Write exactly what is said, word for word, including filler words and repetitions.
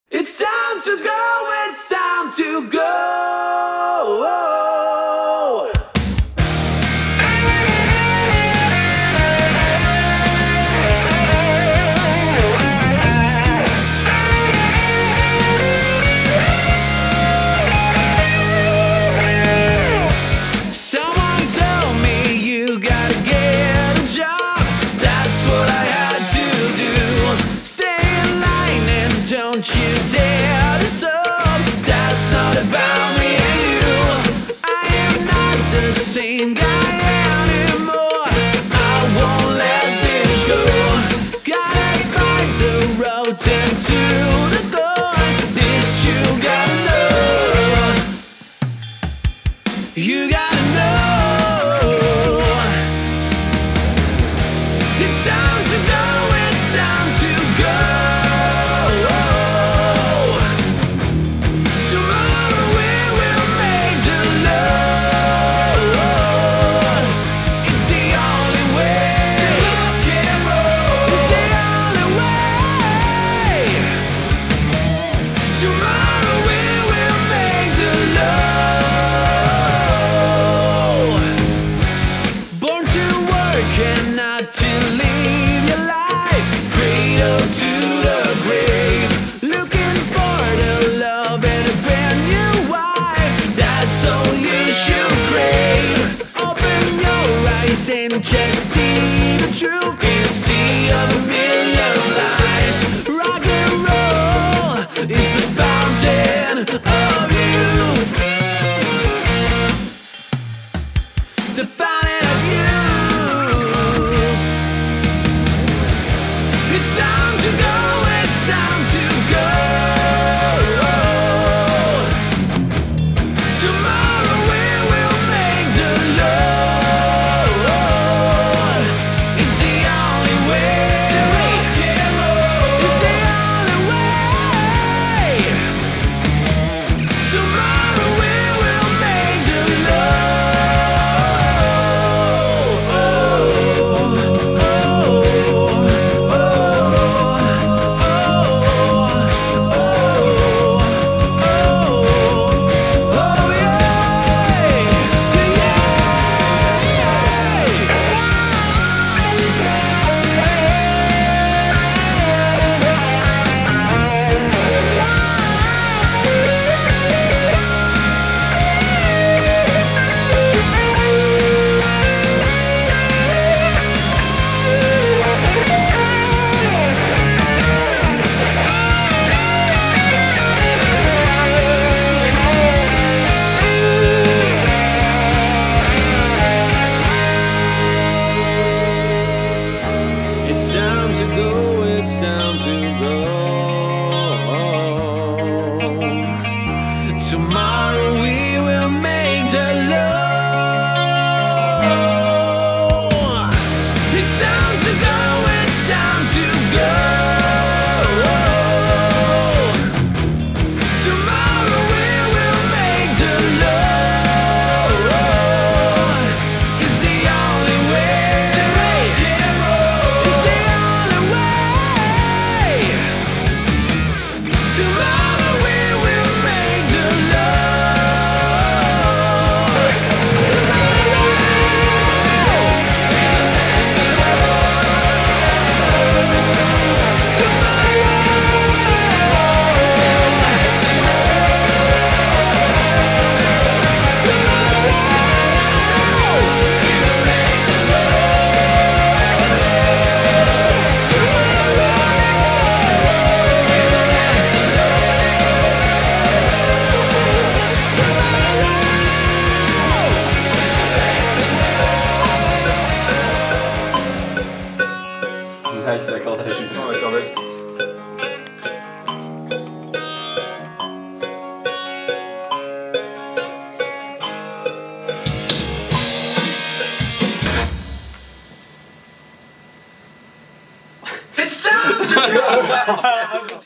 It's time to go, it's time to go. Someone tell me you gotta get a job. That's what I had to do. Stay in line and don't you dare to sub. That's not about me and you. I am not the same guy anymore. I won't let this go. Gotta find the road into the door. This you gotta know. You gotta know. It's time to go, it's time to go. Tomorrow we will make the Lord. It's the only way to rock and roll. It's the only way. Tomorrow we will make the Lord. Born to work and not to live your life. Cradle to the grave. Looking for the love and a brand new wife. That's all you should crave. Open your eyes and just see the truth in a sea of a million lies. Rock and roll is the fountain of youth. The fountain of youth. It's time to go, it's time to go. Tomorrow we will make the Lord. It's the only way to rock and roll. It's the only way. Tomorrow we will make the Lord. Oh, oh, It's time to go, it's time to go. Tomorrow we will make the Lord. It's time to go, it's time to go. Tomorrow we will make the Lord. It's the only way to rock and roll. It's the only way. Tomorrow we will make the Lord. Tomorrow. Nice accordage. Non, accordage. It's time to go.